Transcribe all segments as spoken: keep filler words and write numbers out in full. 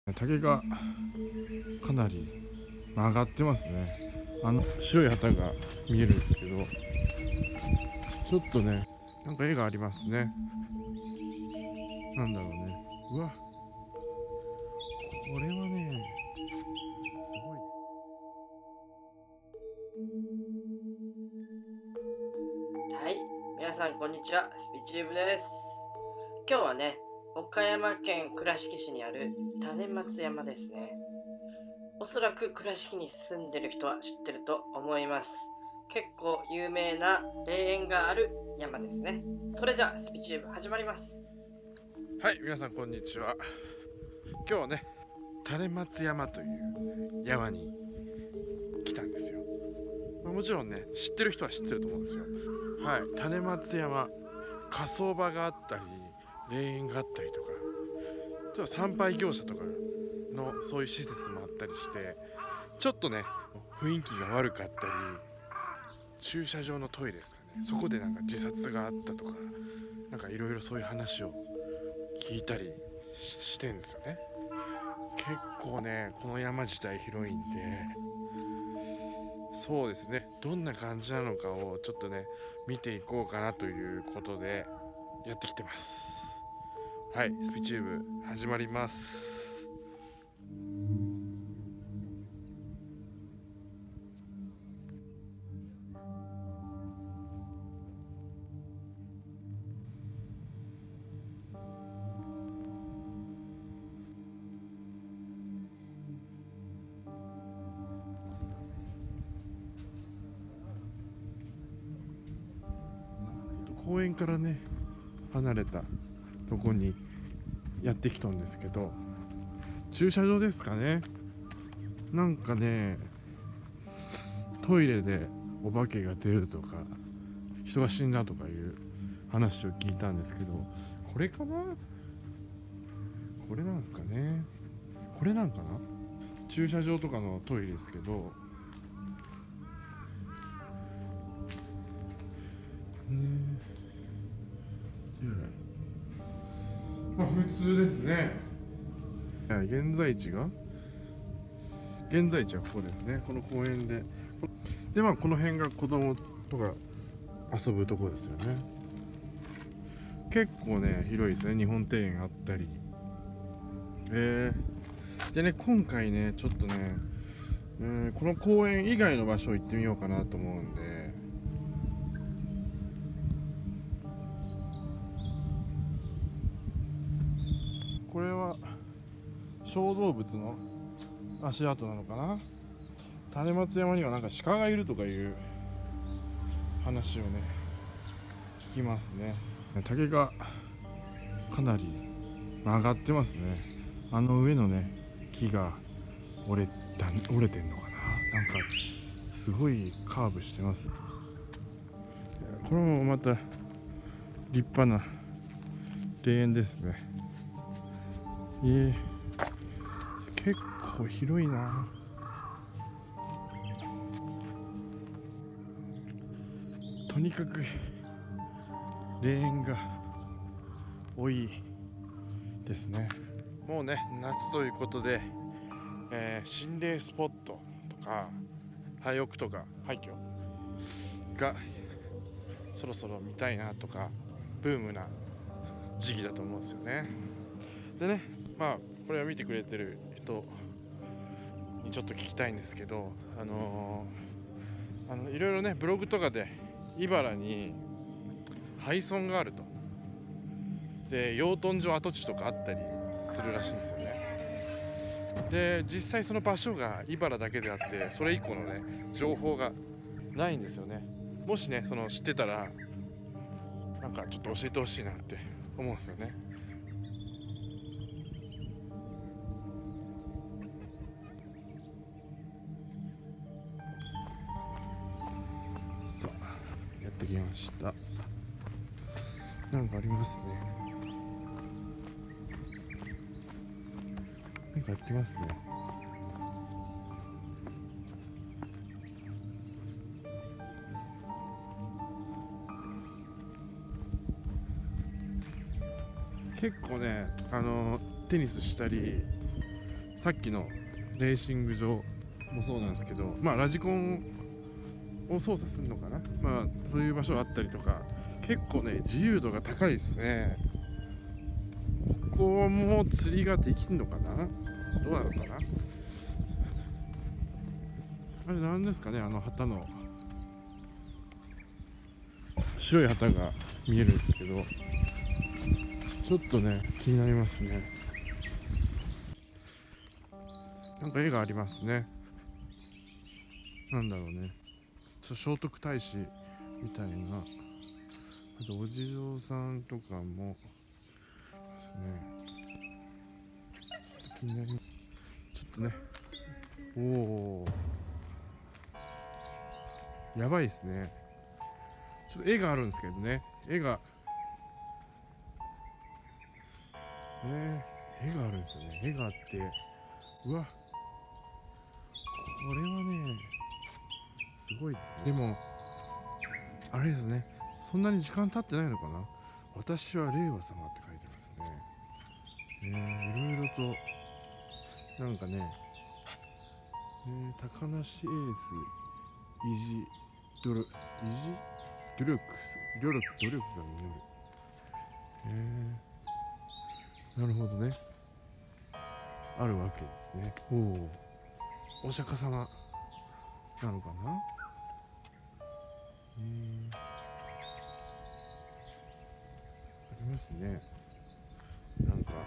竹がかなり曲がってますね。あの白い旗が見えるんですけど、ちょっとね、なんか絵がありますね。なんだろうね。うわ、これはね、すごいです。 はい、皆さんこんにちは、スピチューブです。今日はね、岡山県倉敷市にある種松山ですね。おそらく倉敷に住んでる人は知ってると思います。結構有名な霊園がある山ですね。それではスピチューブ始まります。 はい、皆さんこんにちは。今日はね、種松山という山に来たんですよ。まあ、もちろんね、知ってる人は知ってると思うんですよ。はい、種松山、火葬場があったり、霊園があったりとか、ちょっと参拝業者とかのそういう施設もあったりして、ちょっとね、雰囲気が悪かったり、駐車場のトイレですかね、そこでなんか自殺があったとか、なんかいろいろそういう話を聞いたりしてんですよね。結構ね、この山自体広いんで、そうですね、どんな感じなのかをちょっとね見ていこうかなということでやってきてます。はい、スピチューブ始まります。公園からね離れたとこにやってきたんですけど、駐車場ですかね。なんかね、トイレでお化けが出るとか人が死んだとかいう話を聞いたんですけど、これかな、これなんですかね、これなんかな。駐車場とかのトイレですけどね、まあ普通ですね。現在地が現在地はここですね、この公園で。でまあこの辺が子供とか遊ぶとこですよね。結構ね広いですね。日本庭園あったり、えー、でね今回ねちょっとね、うん、この公園以外の場所行ってみようかなと思うんで、これは小動物の足跡なのかな。種松山にはなんか鹿がいるとかいう話をね聞きますね。竹がかなり曲がってますね。あの上のね木が折れた折れてんのかな、なんかすごいカーブしてます。これもまた立派な霊園ですね。えー、結構広いな。とにかく霊園が多いですね。もうね夏ということで、えー、心霊スポットとか廃屋とか廃墟がそろそろ見たいなとかブームな時期だと思うんですよね。でね、まあこれを見てくれてる人にちょっと聞きたいんですけど、あのー、あのいろいろねブログとかで茨に廃村があると、で養豚場跡地とかあったりするらしいんですよね。で実際その場所が茨だけであって、それ以降のね情報がないんですよね。もしねその知ってたらなんかちょっと教えてほしいなって思うんですよね。さあやってきました。なんかありますね。なんかやってますね。結構ね、あのテニスしたりさっきのレーシング場もそうなんですけど、まあラジコンを操作するのかな、まあそういう場所あったりとか、結構ね自由度が高いですね。ここも釣りができるのかな、どうなのかな。あれなんですかね、あの旗の白い旗が見えるんですけど、ちょっとね気になりますね。なんか絵がありますね。なんだろうね、ちょ聖徳太子みたいな、あとお地蔵さんとかもですね。気になります。ちょっとね、おおやばいですね。ちょっと絵があるんですけどね、絵がね絵があるんですよね。絵があって、うわこれはねすごいですよ。でもあれですね、そんなに時間経ってないのかな。私は令和様って書いてますね。ねいろいろとなんかね、ね高梨エース意地努力、意地努力努力努力が実る。えー、なるほどね、あるわけですね。おお、お釈迦様なのかな。えー、ありますね。なんかこ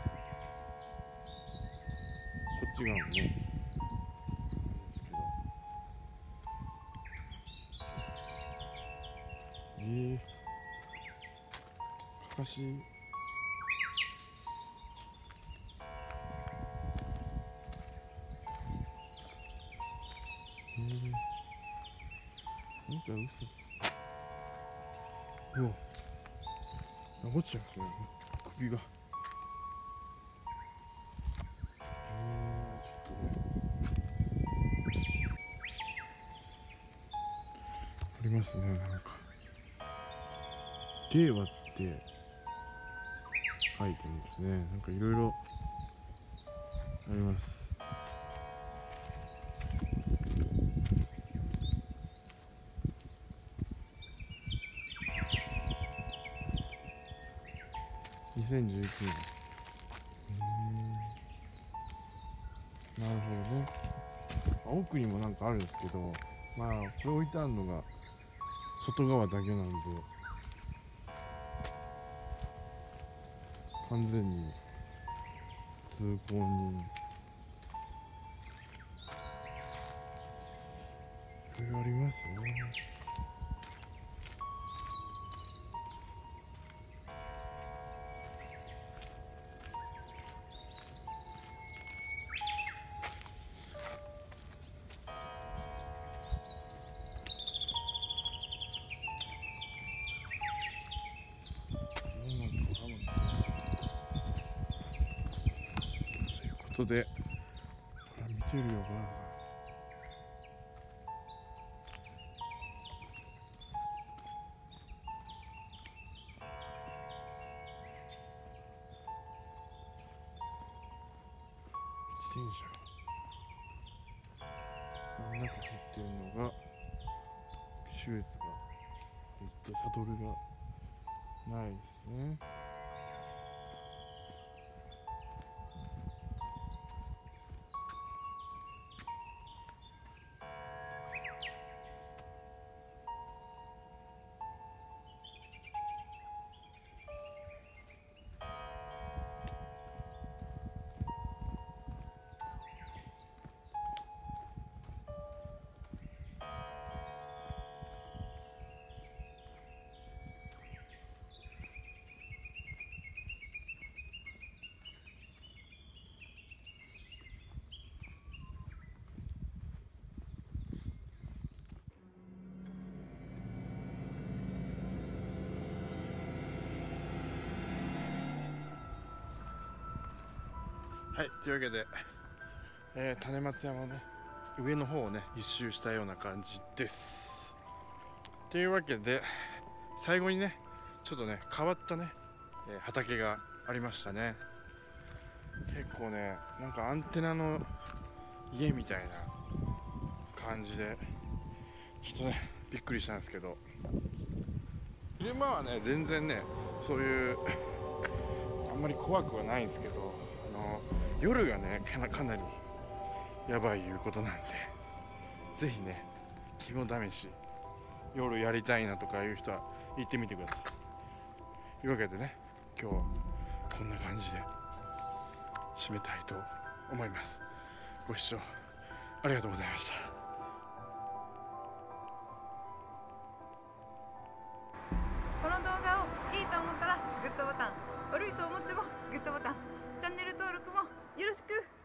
っち側もねなんですけど、えー、かかしえー、なんか嘘。うわ落ちちゃうね、首が。えー、ちょっとねありますね。なんか令和って書いてるんですね。なんかいろいろあります。にせんじゅうきゅうねん。うーん、なるほどね。奥にもなんかあるんですけど、まあこれ置いてあるのが外側だけなんで、完全に通行人いろいろありますね。ということで、ほら見てるよばあさん。自転車がこの中入ってるのがシューズが入ってサドルがないですね。はい、というわけで、えー、種松山のね上の方をね一周したような感じです。というわけで最後にねちょっとね変わったね、えー、畑がありましたね。 結構ね、なんかアンテナの家みたいな感じでちょっとねびっくりしたんですけど、昼間はね全然ねそういうあんまり怖くはないんですけど、あの夜がねかな、かなりやばいいうことなんで、ぜひね肝試し夜やりたいなとかいう人は行ってみてください。というわけでね、今日はこんな感じで締めたいと思います。ご視聴ありがとうございました。